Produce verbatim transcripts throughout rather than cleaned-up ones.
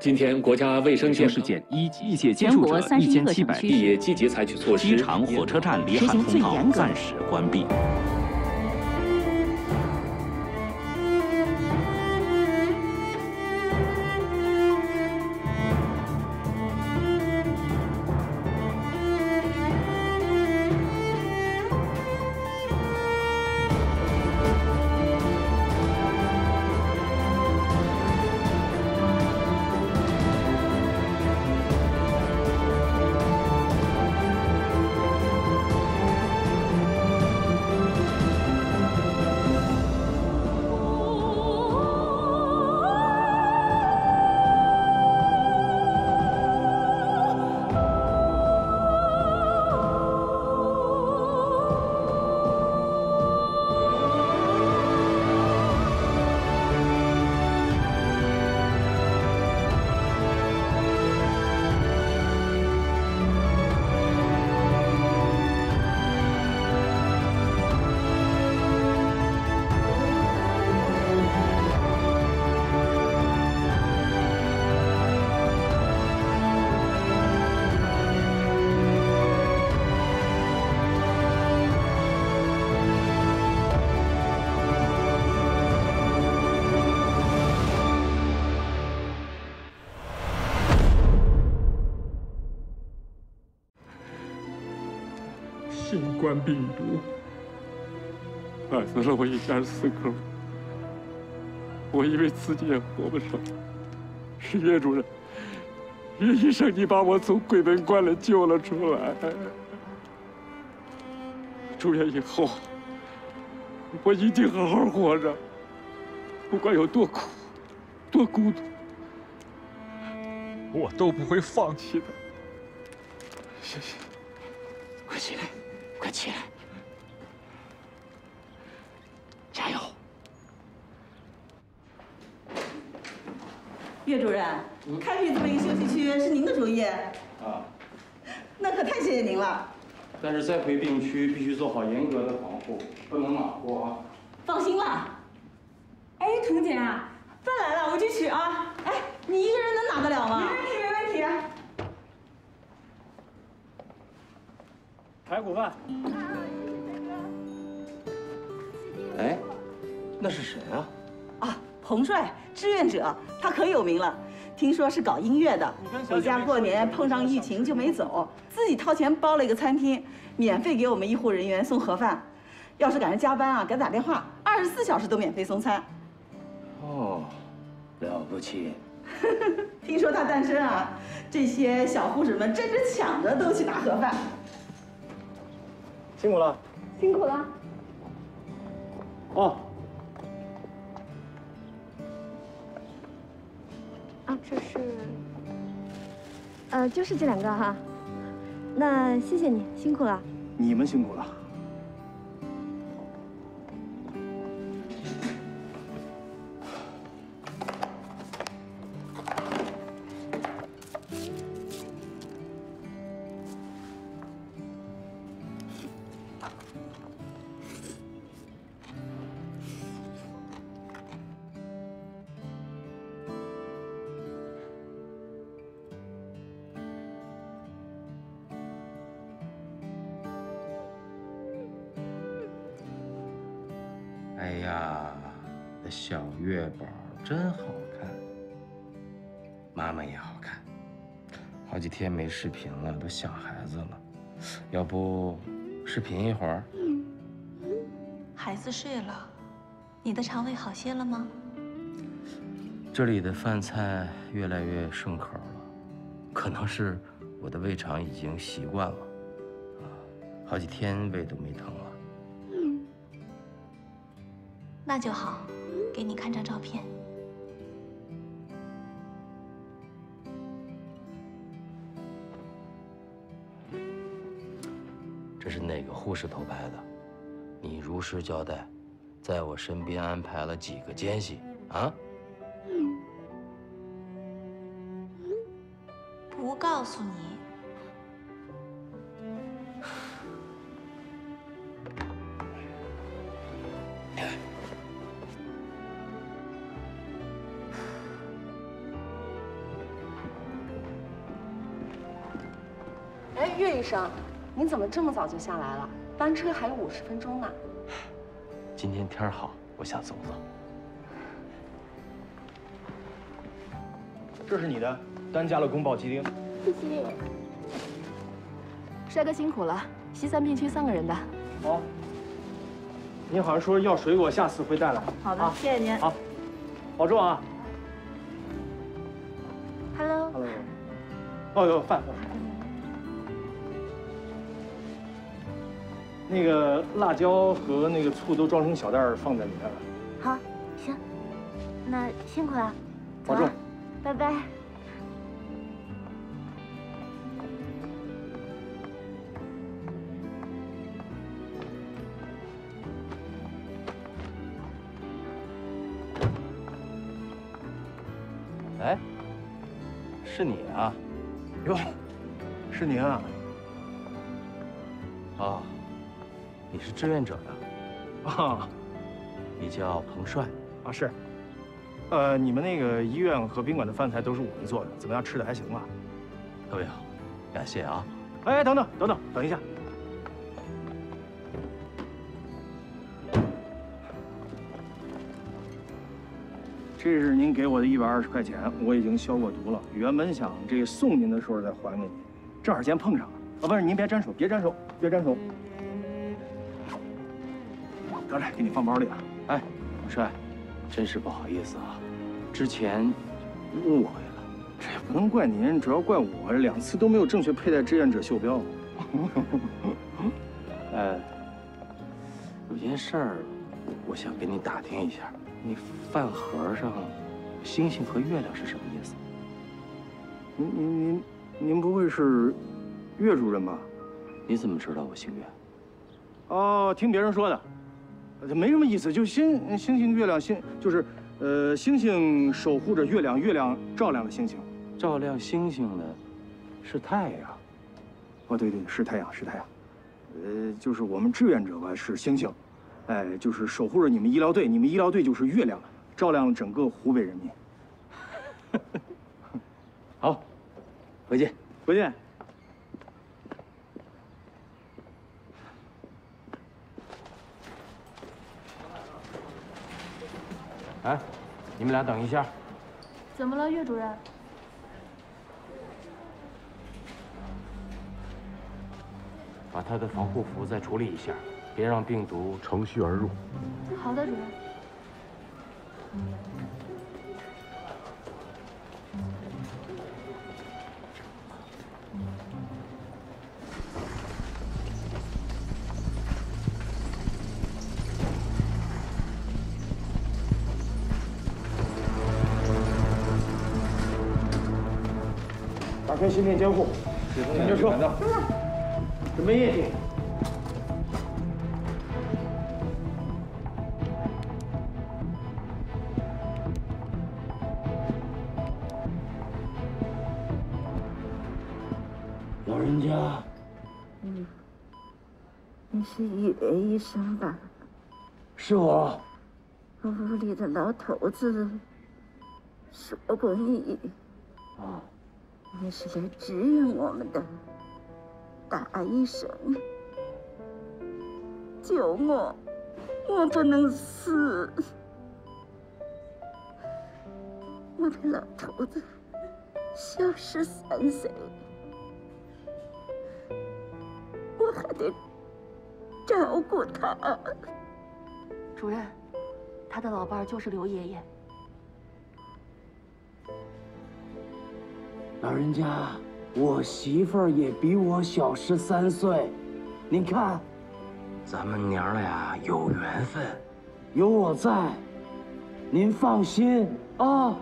今天，国家卫生健事件一一解接触者一千七百地也积极采取措施。 机场、火车站离海通道暂时关闭。 新冠病毒害死了我一家四口，我以为自己也活不成。是岳主任，岳医生，你把我从鬼门关里救了出来。出院以后，我一定好好活着，不管有多苦、多孤独，我都不会放弃的。谢谢。 快起来！ 快起来！加油！ 岳主任，开辟这么一个休息区是您的主意啊， 那可太谢谢您了。 但是在回病区必须做好严格的防护，不能马虎啊。 放心吧。 哎，彤姐啊，饭来了，我去取啊。 哎，你一个人能拿得了吗？ 没问题，没问题。 排骨饭。哎，那是谁啊？ 啊，彭帅，志愿者，他可有名了。听说是搞音乐的，回家过年碰上疫情就没走，自己掏钱包了一个餐厅，免费给我们医护人员送盒饭。要是赶上加班啊，给他打电话，二十四小时都免费送餐。 哦，了不起。 听说他诞生啊，这些小护士们争着抢着都去拿盒饭。 辛苦了， 辛苦了。 哦。 啊，这是，呃，就是这两个哈。那谢谢你，辛苦了。 你们辛苦了。 哎呀，这小月宝真好看，妈妈也好看。好几天没视频了，都想孩子了。要不视频一会儿？ 孩子睡了，你的肠胃好些了吗？ 这里的饭菜越来越顺口了，可能是我的胃肠已经习惯了，啊，好几天胃都没疼了。 那就好，给你看张照片。 这是哪个护士偷拍的？你如实交代，在我身边安排了几个奸细啊？ 不告诉你。 哎，岳医生，您怎么这么早就下来了？班车还有五十分钟呢。 今天天好，我想走走。 这是你的，单加了宫保鸡丁。 谢谢。帅哥辛苦了，西三病区三个人的。 好。您好像说要水果，下次会带来。 好的，啊、谢谢您。 好，保重啊。 Hello。 Hello。哦哟，饭饭。那个辣椒和那个醋都装成小袋儿放在里面了。 好，行，那辛苦了， 保重， 拜拜。 哎，是你啊？ 哟，是您啊？ 哦。你是志愿者呀？ 啊， 你叫彭帅啊？是。呃，你们那个医院和宾馆的饭菜都是我们做的，怎么样？吃的还行吧？ 特别好，感谢啊！ 哎，等等等等，等一下。这是您给我的一百二十块钱，我已经消过毒了。原本想这送您的时候再还给你，正好今天碰上了。啊，不是，您别沾手，别沾手，别沾手。得嘞，给你放包里了。 哎，彭帅，真是不好意思啊，之前误会了。 这也不能怪您，主要怪我，两次都没有正确佩戴志愿者袖标。 呃，有件事儿，我想跟你打听一下，你饭盒上星星和月亮是什么意思？ 您您您您不会是岳主任吧？ 你怎么知道我姓岳？ 哦，听别人说的。没什么意思，就星星星月亮星，就是，呃，星星守护着月亮，月亮照亮了星星， 照亮星星的是太阳。 哦，对对，是太阳，是太阳。呃，就是我们志愿者吧，是星星，哎，就是守护着你们医疗队，你们医疗队就是月亮，照亮了整个湖北人民。 好，回见， 回见。 哎，你们俩等一下。 怎么了，岳主任？ 把他的防护服再处理一下，别让病毒乘虚而入。 好的，主任。 打开芯片监护，请就说，准备液体。 老人家， 嗯，你是岳医生吧？ 是我。 屋里的老头子说过你。 啊。 你是来支援我们的大医生，救我，我不能死。我的老头子小十三岁，我还得照顾他。 主任，他的老伴儿就是刘爷爷。 老人家，我媳妇儿也比我小十三岁，您看， 咱们娘儿俩有缘分， 有我在，您放心啊。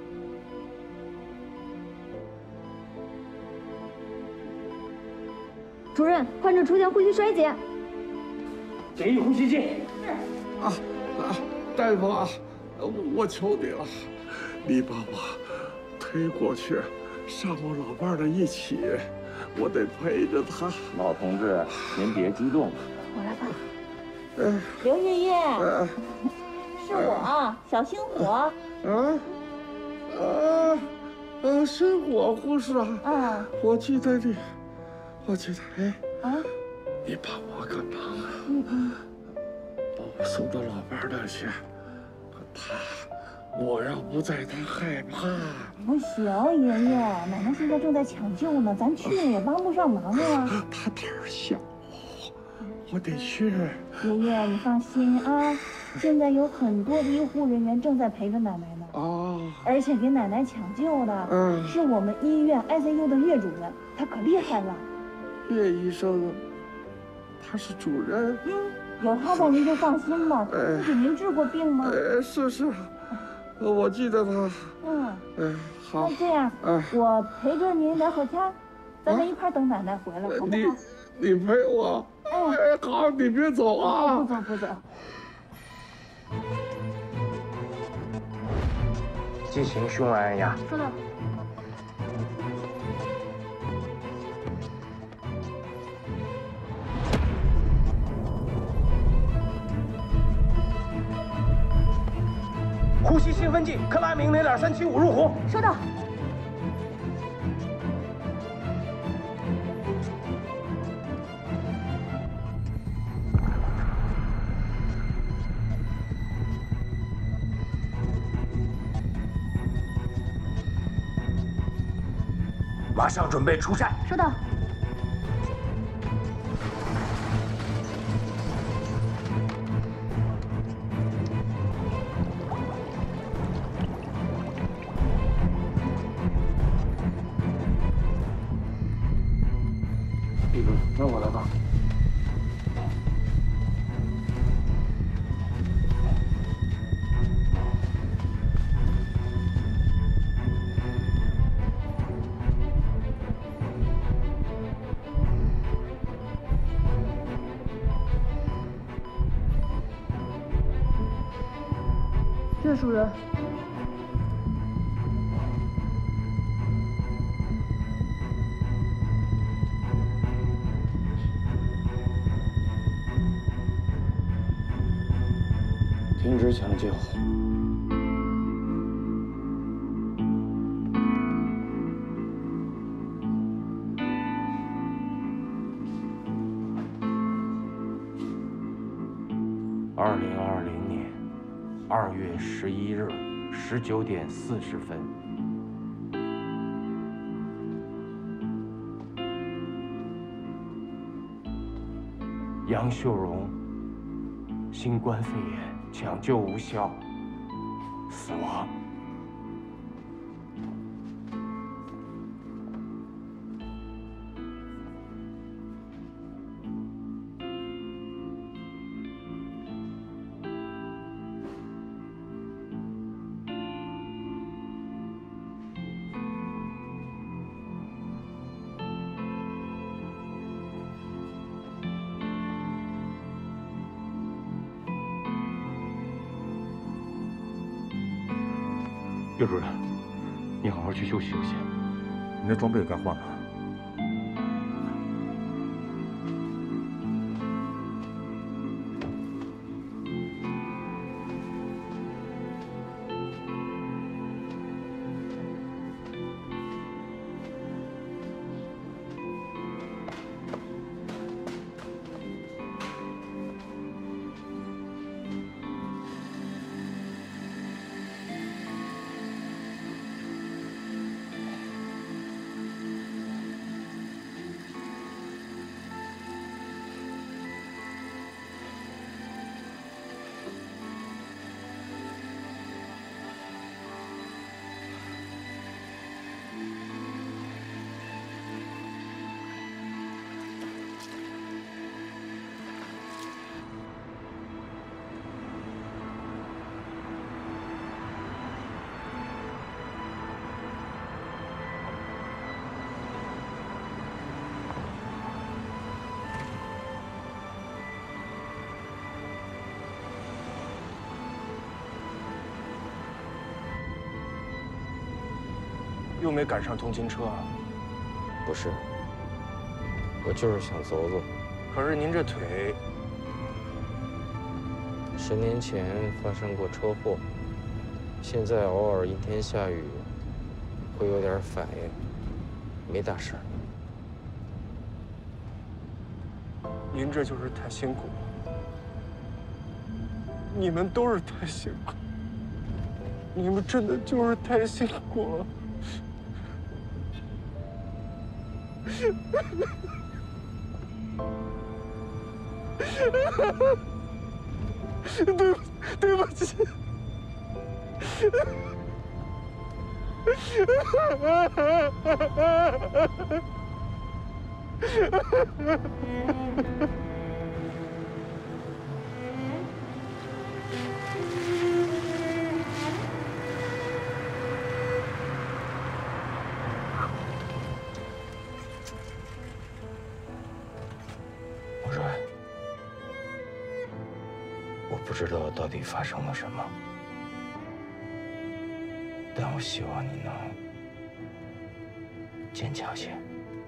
主任，患者出现呼吸衰竭， 给予呼吸剂。 是。啊啊，大夫啊，我求你了，你把我推过去。上我老伴儿的一起，我得陪着他。 老同志，您别激动。 我来吧。 呃， 刘爷爷， 呃、 是我，小星火。 啊啊啊！星火护士啊！ 嗯， 我记得你， 我觉得，哎，啊，你帮我个忙啊，嗯嗯，把我送到老伴那去，他，我要不在，他害怕。 不行，爷爷，奶奶现在正在抢救呢，咱去了也帮不上忙啊。 他胆儿小，我得去。 爷爷，你放心啊，现在有很多医护人员正在陪着奶奶呢。哦，而且给奶奶抢救的，嗯，是我们医院 I C U 的岳主任，他可厉害了。 岳医生，他是主任。 嗯，有他在您就放心吧。哎，不给您治过病吗？ 哎，是是，我记得他。嗯，哎，好。 那这样，哎，我陪着您聊会儿天，咱们一块等奶奶回来，好不好？ 你你陪我。哎，好，你别走啊！ 不走不走。 激情凶案呀！ 收到。 呼吸兴奋剂克拉明零点三七五入壶。 收到。 马上准备出站。 收到。 李主任，让我来吧。 岳主任， 停止抢救。 二零二零年二月十一日十九点四十分，杨秀荣新冠肺炎抢救无效，死亡。 岳主任，你好好去休息休息。 你那装备该换了。 又没赶上通勤车啊？ 不是，我就是想走走。 可是您这腿…… 十年前发生过车祸，现在偶尔阴天下雨，会有点反应，没大事儿。 您这就是太辛苦了，你们都是太辛苦，你们真的就是太辛苦了。对不，对不起。 洪帅，我不知道到底发生了什么，但我希望你能坚强些。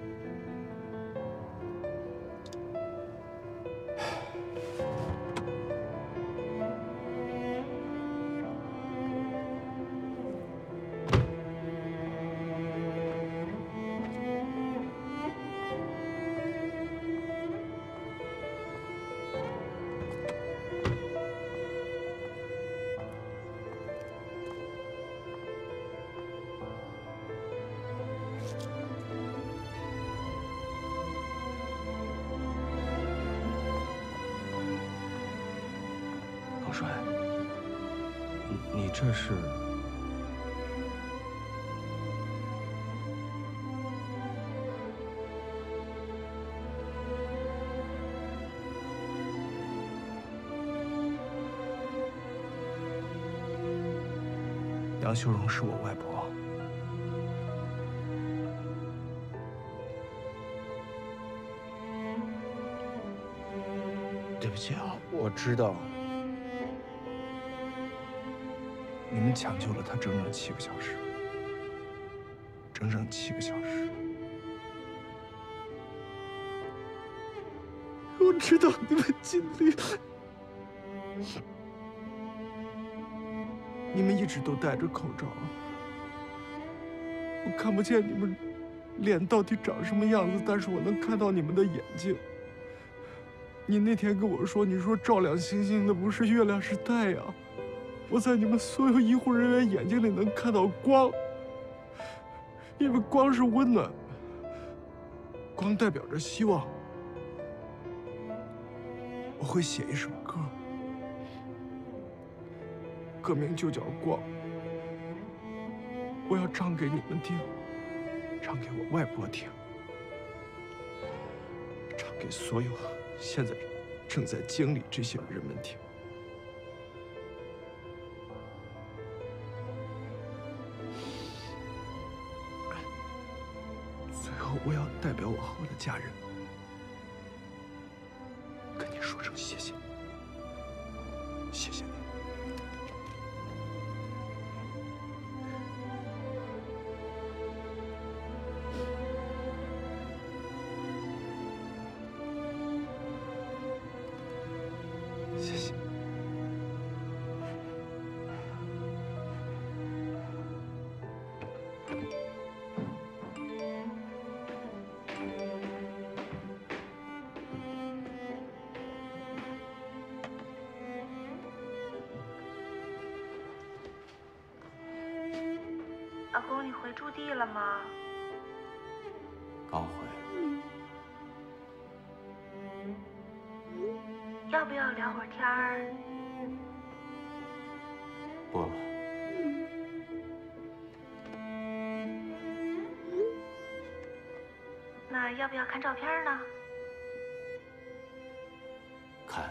洪帅，你你这是？ 杨秀荣是我外婆。对不起啊，我知道。你们抢救了他整整七个小时，整整七个小时。我知道你们尽力了，你们一直都戴着口罩，我看不见你们脸到底长什么样子，但是我能看到你们的眼睛。你那天跟我说，你说照亮星星的不是月亮，是太阳。我在你们所有医护人员眼睛里能看到光，因为光是温暖，光代表着希望。我会写一首歌，歌名就叫《光》，我要唱给你们听，唱给我外婆听，唱给所有现在正在经历这些人们听。我要代表我和我的家人，跟你说声谢谢，谢谢你。谢谢。 阿公，你回驻地了吗？ 刚回。 要不要聊会儿天儿？ 不了。 那要不要看照片呢？ 看。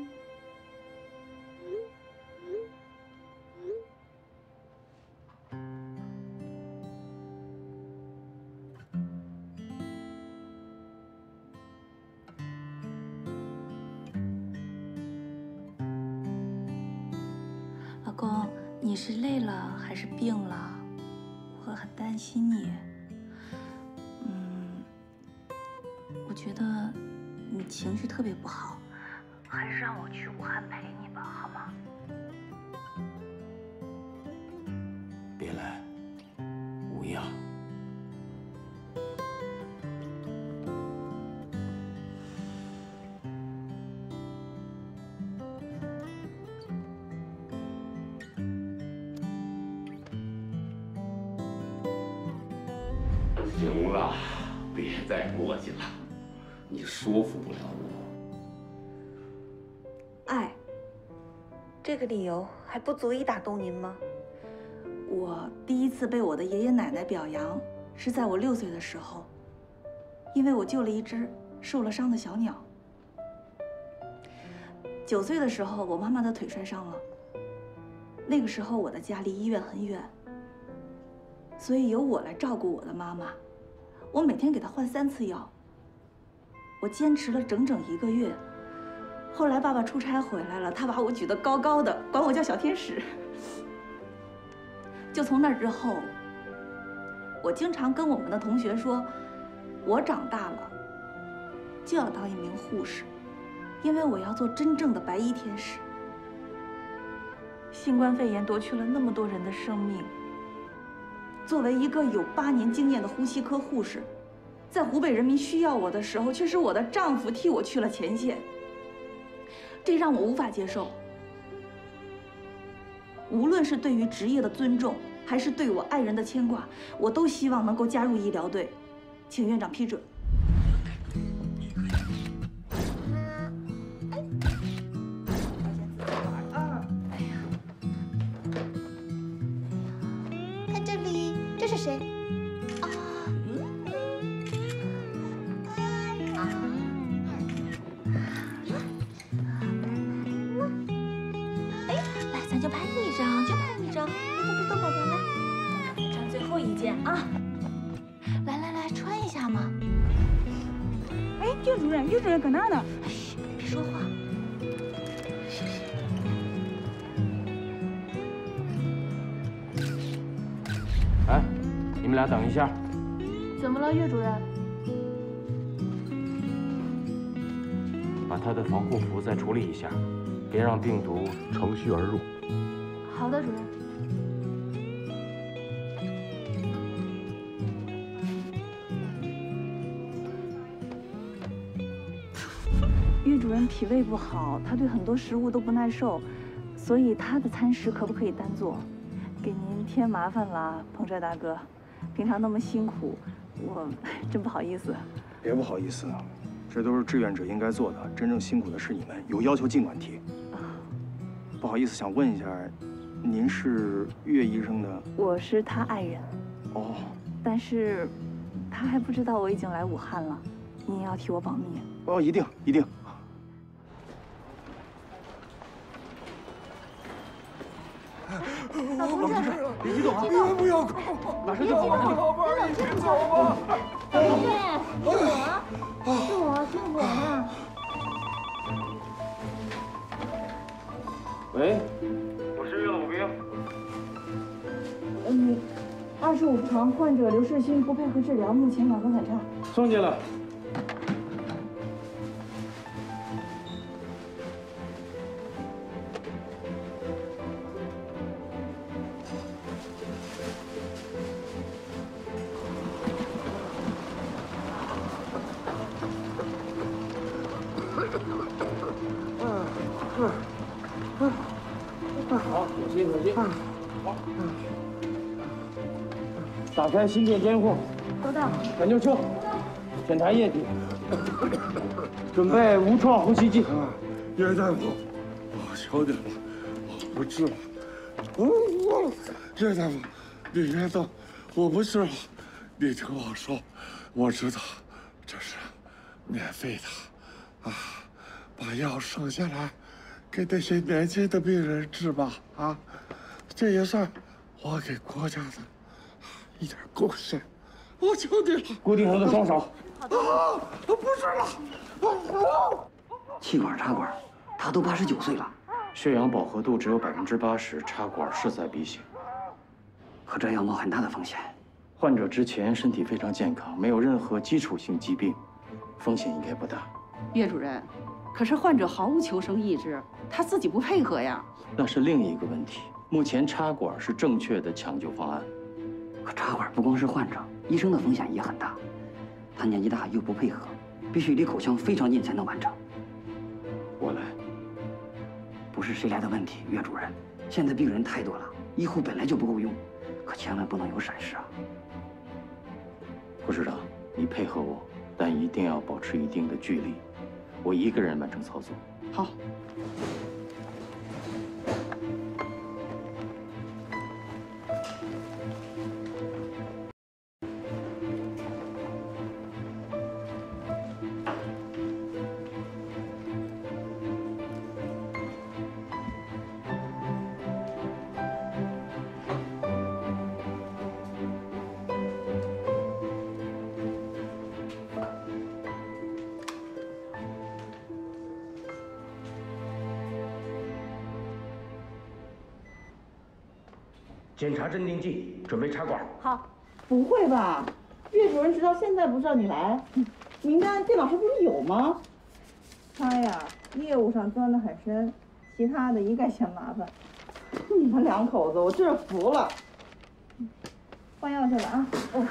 老公，你是累了还是病了？我很担心你。嗯，我觉得你情绪特别不好， 还是让我去武汉陪你吧，好吗？ 别来，无恙。 行了，别再磨叽了，你说服不了我。 爱，这个理由还不足以打动您吗？ 我第一次被我的爷爷奶奶表扬，是在我六岁的时候，因为我救了一只受了伤的小鸟。九岁的时候，我妈妈的腿摔伤了，那个时候我的家离医院很远，所以由我来照顾我的妈妈。我每天给她换三次药，我坚持了整整一个月。后来爸爸出差回来了，他把我举得高高的，管我叫小天使。就从那之后，我经常跟我们的同学说，我长大了就要当一名护士，因为我要做真正的白衣天使。新冠肺炎夺去了那么多人的生命，作为一个有八年经验的呼吸科护士，在湖北人民需要我的时候，却是我的丈夫替我去了前线，这让我无法接受。无论是对于职业的尊重，还是对我爱人的牵挂，我都希望能够加入医疗队，请院长批准。 看这里，这是谁？啊， 哎，来，咱就拍一张，就拍一张。别动，别动，宝宝，来，穿最后一件啊！来来来，穿一下嘛。 哎，岳主任，岳主任搁哪呢？ 嘘，别说话。 哎，你们俩等一下。 怎么了，岳主任？ 把他的防护服再处理一下，别让病毒乘虚而入。 好的，主任。 岳主任脾胃不好，他对很多食物都不耐受，所以他的餐食可不可以单做？给您添麻烦了，彭帅大哥。平常那么辛苦，我真不好意思。 别不好意思，这都是志愿者应该做的，真正辛苦的是你们，有要求尽管提。不好意思，想问一下，您是岳医生的？ 我是他爱人。 哦。 但是，他还不知道我已经来武汉了，您要替我保密。 哦，一定一定。 老同志， 别激动啊！ 别激动， 不要哭， 马上就好了。老伴儿，你先走吧。对，是我，是我，是我呢。 喂，我是岳老兵。 嗯，二十五床患者刘世勋不配合治疗，目前脑子很差。 送进来。好，小心小心。好。打开心电监控。 收到。 抢救车。检查液体。准备无创呼吸机。 岳大夫，我求你了，我不治了。我我，岳大夫，你别动，我不治了。你听我说，我知道这是免费的，啊，把药省下来。给那些年轻的病人治吧，啊，这也算我给国家的一点贡献。我求你了， 固定他的双手。 啊，不是了， 气管插管，他都八十九岁了， 血氧饱和度只有百分之八十，插管势在必行。 可这要冒很大的风险。 患者之前身体非常健康，没有任何基础性疾病，风险应该不大。 岳主任。可是患者毫无求生意志，他自己不配合呀。 那是另一个问题。目前插管是正确的抢救方案。 可插管不光是患者，医生的风险也很大。他年纪大又不配合，必须离口腔非常近才能完成。 我来。 不是谁来的问题，岳主任。现在病人太多了，医护本来就不够用，可千万不能有闪失啊。 护士长，你配合我，但一定要保持一定的距离。我一个人完成操作。 好。 检查镇定剂，准备插管。 好。不会吧？岳主任直到现在不知道你来，名单电脑上不是有吗？ 他呀，业务上钻得很深，其他的一概嫌麻烦。 你们两口子，我真是服了。 换药去了啊。哦。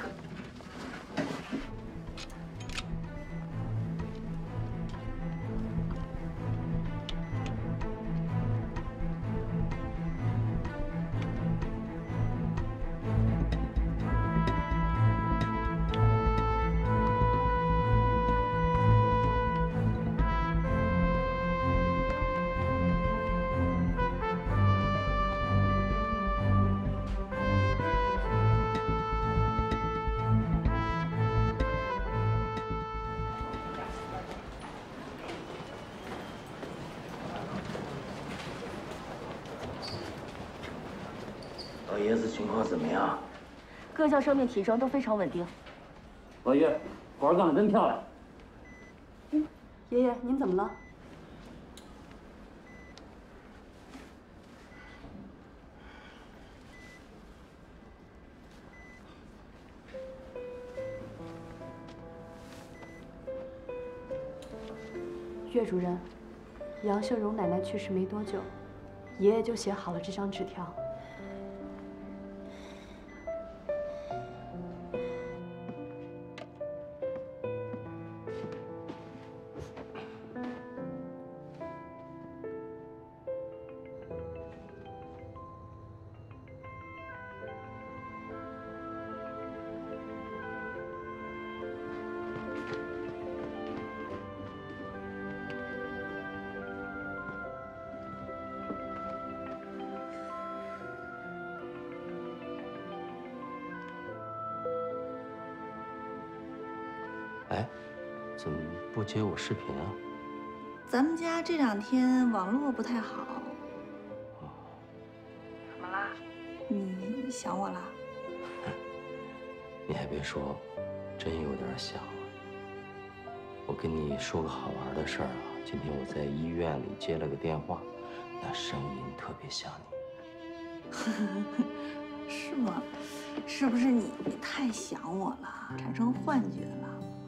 老爷子情况怎么样？ 各项生命体征都非常稳定。 老岳，管干得真漂亮。 嗯，爷爷，您怎么了？岳主任，杨秀荣奶奶去世没多久，爷爷就写好了这张纸条。 哎，怎么不接我视频啊？ 咱们家这两天网络不太好。 怎么啦？ 你想我啦？ 你还别说，真有点想了。我跟你说个好玩的事儿啊，今天我在医院里接了个电话，那声音特别像你。是吗？是不是你太想我了，产生幻觉了？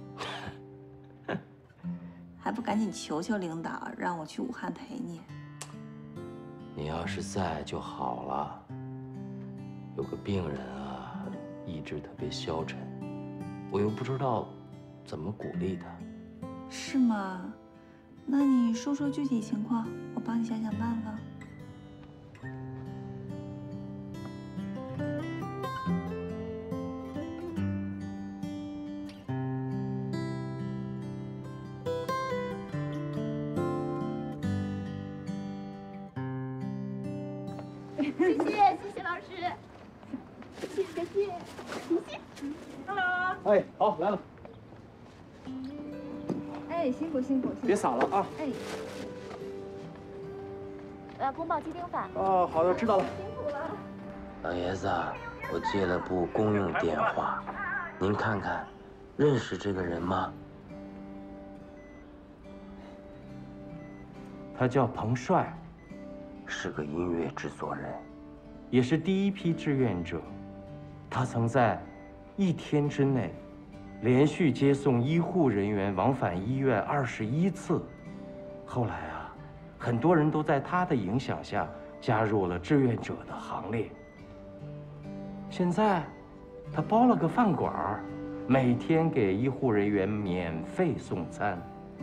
还不赶紧求求领导，让我去武汉陪你。 你要是在就好了。有个病人啊，意志特别消沉，我又不知道怎么鼓励他。 是吗？那你说说具体情况，我帮你想想办法。 谢谢谢谢老师，谢谢谢谢谢。Hello。 哎，好来了。 哎，辛苦辛苦， 别洒了啊。 哎。 我要宫爆鸡丁饭。 哦，好的，知道了。 辛苦了。 老爷子，我借了部公用电话，您看看，认识这个人吗？他叫彭帅。 是个音乐制作人，也是第一批志愿者。他曾在一天之内连续接送医护人员往返医院二十一次。后来啊，很多人都在他的影响下加入了志愿者的行列。现在，他包了个饭馆，每天给医护人员免费送餐。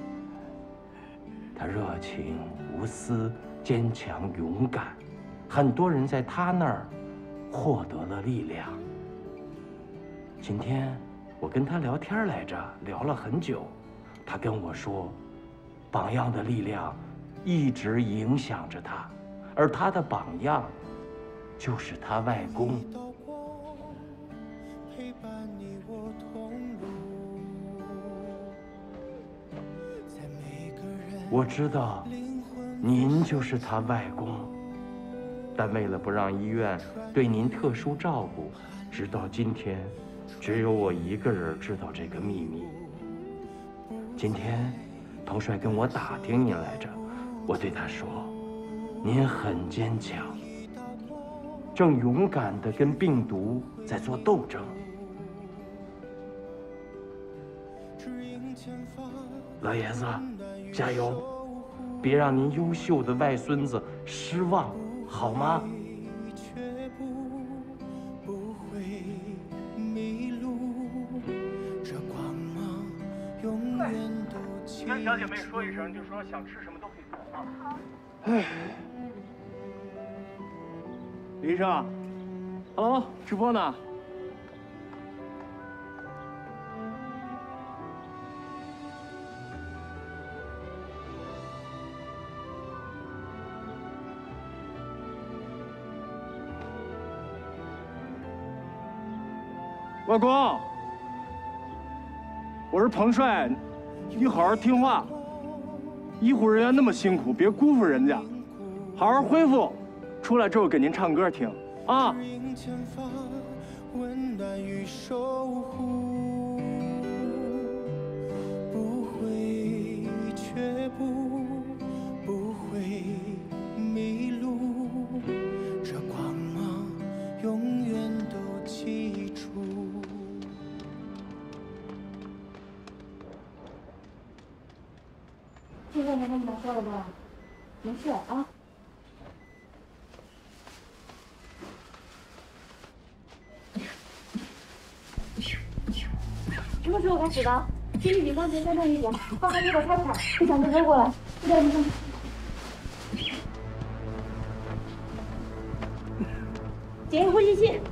他热情无私。 坚强勇敢，很多人在他那儿获得了力量。今天我跟他聊天来着，聊了很久。他跟我说，榜样的力量一直影响着他，而他的榜样就是他外公。我知道您就是他外公，但为了不让医院对您特殊照顾，直到今天，只有我一个人知道这个秘密。今天，彭帅跟我打听您来着，我对他说，您很坚强，正勇敢地跟病毒在做斗争。老爷子，加油！别让您优秀的外孙子失望，好吗？ 你跟小姐妹说一声，就说想吃什么都可以做啊。好。 哎，李医生 ，Hello， 直播呢？外公，我是彭帅，你好好听话。医护人员那么辛苦，别辜负人家，好好恢复。出来之后给您唱歌听啊。不会却不不会迷路，这光芒永远都记住。 现在才跟你们说了吧，没事啊。什么时候开始的？心率比刚才再重一点，帮他给我擦擦。不想哥哥过来，不带不带。检验呼吸器。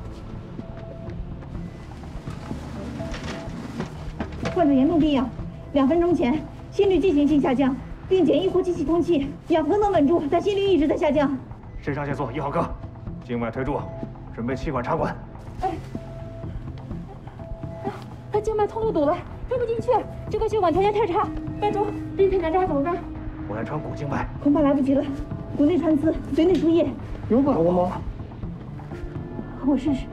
患者严重低氧，两分钟前心率进行性下降，并检验呼吸器通气，氧合能稳住，但心率一直在下降。 肾上腺素一号科，静脉推注，准备气管插管。 哎。 他静脉通路堵了，推不进去，这个血管条件太差。班主，这天拿扎怎么办？ 我来穿股静脉， 恐怕来不及了。骨内穿刺，髓内输液， 有把握吗？ 我试试。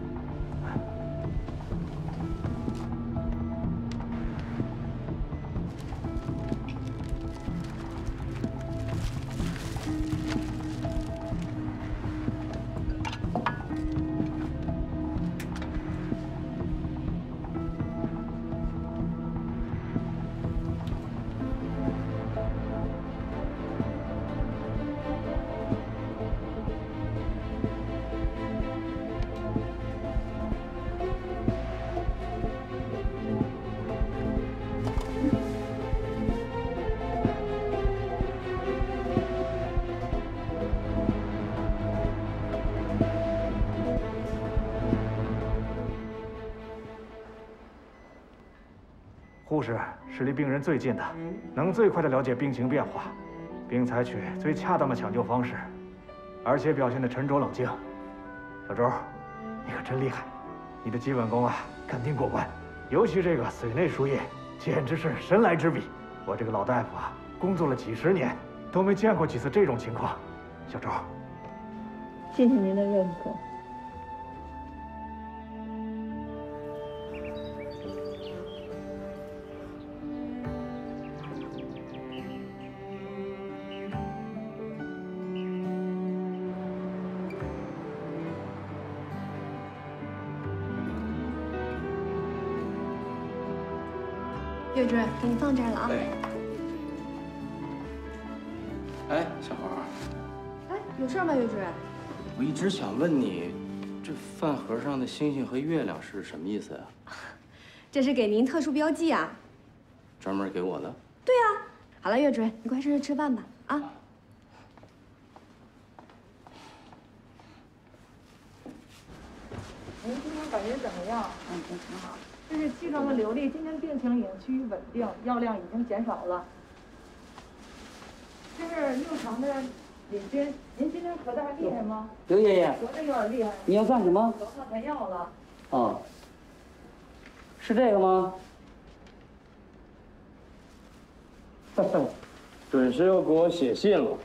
护士是离病人最近的，能最快的了解病情变化，并采取最恰当的抢救方式，而且表现得沉着冷静。小周，你可真厉害，你的基本功啊，肯定过关。尤其这个髓内输液，简直是神来之笔。我这个老大夫啊，工作了几十年，都没见过几次这种情况。小周， 谢谢您的认可。 岳主任，给你放这儿了啊。 哎，小花。 哎，有事吗，岳主任？ 我一直想问你，这饭盒上的星星和月亮是什么意思啊？ 这是给您特殊标记啊。 专门给我的？ 对呀、啊。好了，岳主任，你快上去吃饭吧，啊。 您今天感觉怎么样？嗯，挺好。这是气壮和流利，今天病情已经趋于稳定，药量已经减少了。这是六常的李军，您今天咳得还厉害吗？ 刘爷爷， 咳得有点厉害。 你要干什么？ 我换材药了。 哦，是这个吗？哈哈，准是又给我写信了。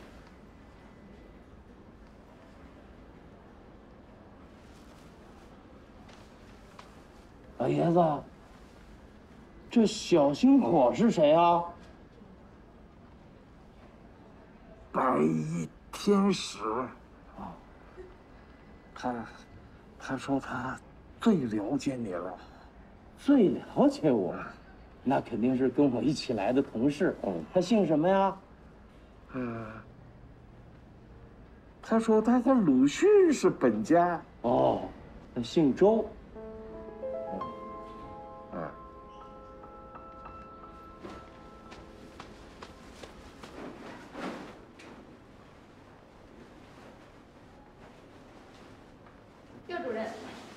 老爷子，这小心火是谁啊？ 白衣天使。啊，他，他说他最了解你了。 最了解我，那肯定是跟我一起来的同事。哦，他姓什么呀？ 嗯，他说他和鲁迅是本家。 哦，那姓周。 嗯。 岳主任。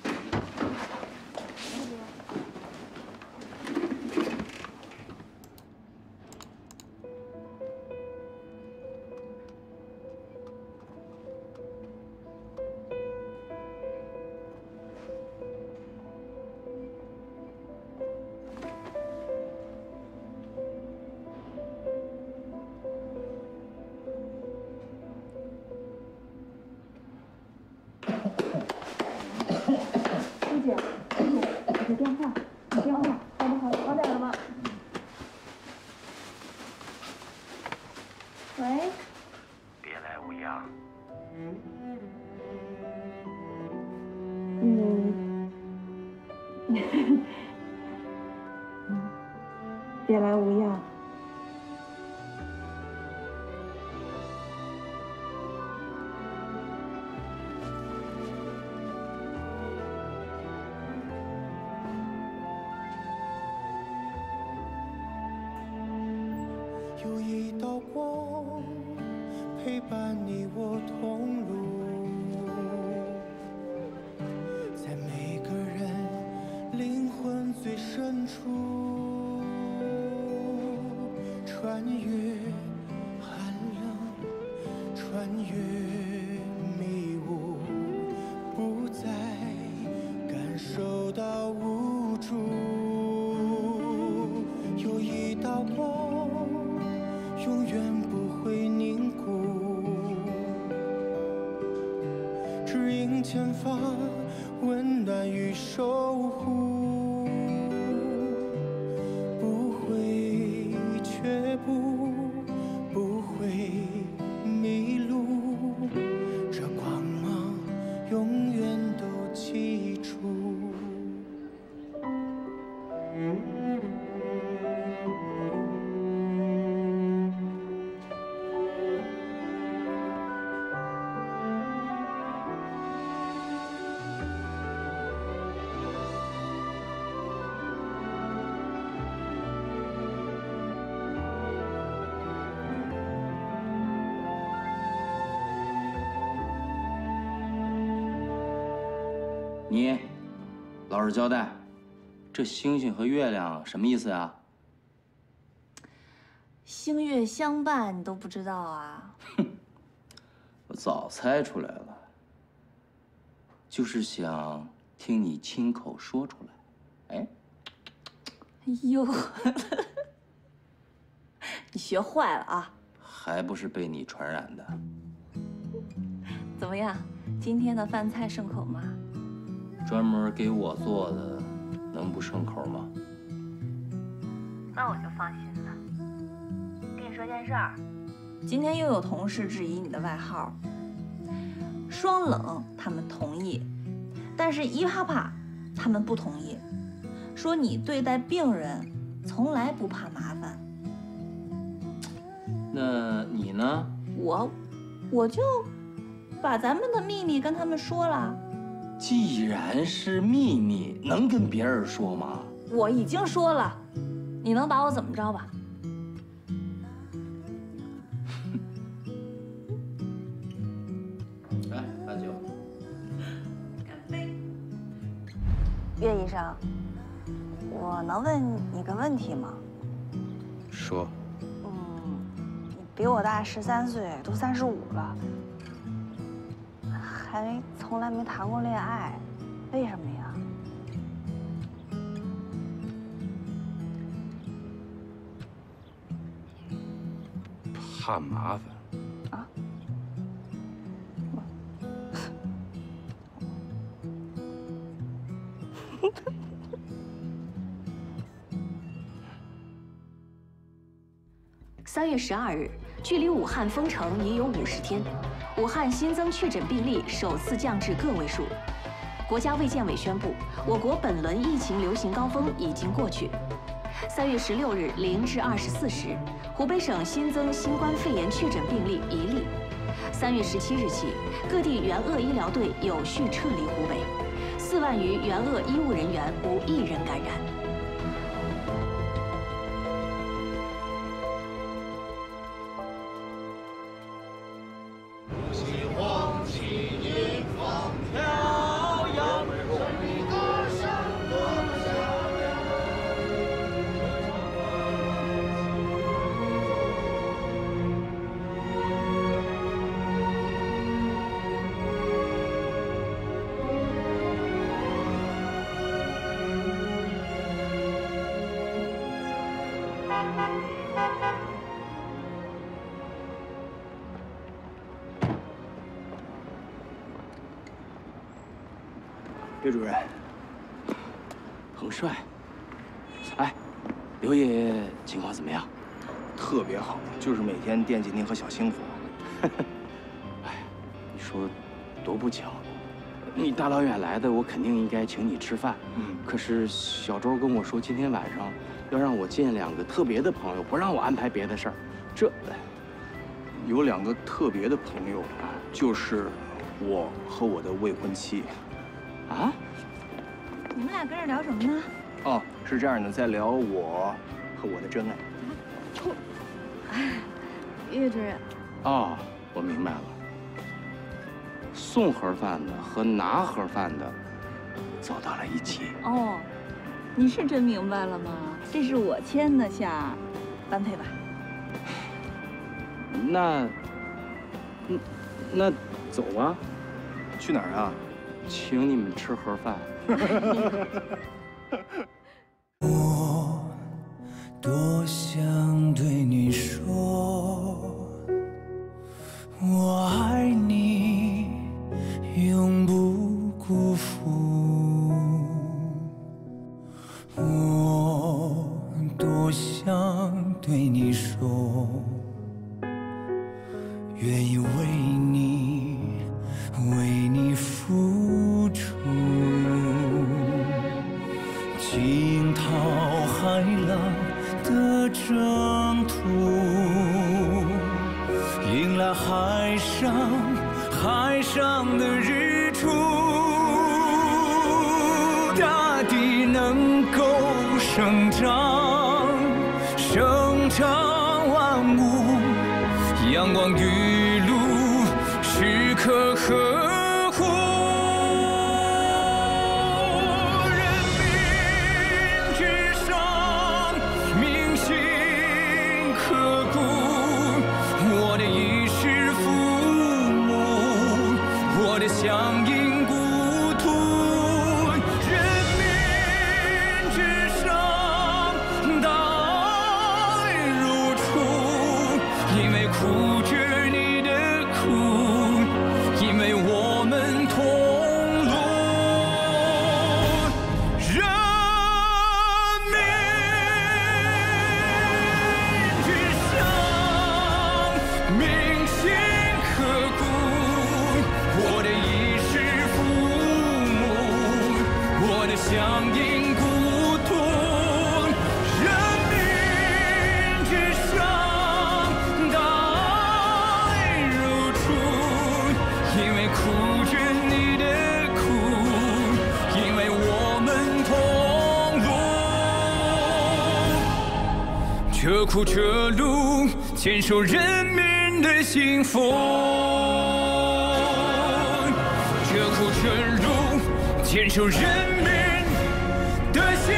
别来无恙。 有一道光陪伴你我同路，在每个人灵魂最深处。穿越寒冷，穿越迷雾，不再感受到无助。有一道光，永远不会凝固，指引前方，温暖与守护。却不不会迷路，这光芒永远都记住。 你，老实交代，这星星和月亮什么意思呀？ 星月相伴，你都不知道啊？ 哼，我早猜出来了，就是想听你亲口说出来。哎， 哎呦，你学坏了啊！ 还不是被你传染的。 怎么样，今天的饭菜顺口吗？ 专门给我做的，能不顺口吗？ 那我就放心了。跟你说件事儿， 今天又有同事质疑你的外号“双冷”，他们同意，但是一怕怕，他们不同意，说你对待病人从来不怕麻烦。 那你呢？ 我，我就把咱们的秘密跟他们说了。 既然是秘密，能跟别人说吗？ 我已经说了，你能把我怎么着吧？ 来，喝酒。 干杯！ 上，我能问你个问题吗？ 说。 嗯，你比我大十三岁，都三十五了，还从来没谈过恋爱，为什么呀？ 怕麻烦。 三月十二日，距离武汉封城已有五十天，武汉新增确诊病例首次降至个位数。国家卫健委宣布，我国本轮疫情流行高峰已经过去。三月十六日零至二十四时，湖北省新增新冠肺炎确诊病例一例。三月十七日起，各地援鄂医疗队有序撤离湖北，四万余援鄂医务人员无一人感染。 岳主任，彭帅，哎，刘爷爷情况怎么样？ 特别好，就是每天惦记您和小星火。 哎，你说多不巧，你大老远来的，我肯定应该请你吃饭。嗯，可是小周跟我说，今天晚上要让我见两个特别的朋友，不让我安排别的事儿。这有两个特别的朋友，就是我和我的未婚妻。 啊！ 你们俩跟这聊什么呢？ 哦，是这样的，在聊我和我的真爱。 哎，岳主任。 哦，我明白了。送盒饭的和拿盒饭的走到了一起。 哦，你是真明白了吗？这是我签的下，般配吧。 那，嗯，那走吧。 去哪儿啊？ 请你们吃盒饭。 我多想对你说，我爱你，永不辜负。我多想对你说，愿意为你，为你付出。惊涛骇浪的征途，迎来海上海上的日出。大地能够生长，生长万物，阳光雨露，时刻呵护。人民至上，铭心刻骨。我的衣食父母，我的乡音故土。人民至上，大爱如初。因为苦着你的苦，因为我们同路。人民至上，铭心刻骨。我的衣食父母，我的乡音故土。人民至上，大爱如初。因为苦着你的苦，因为我们同路。这苦这路，坚守人民的幸福。这苦这路，坚守人民的心。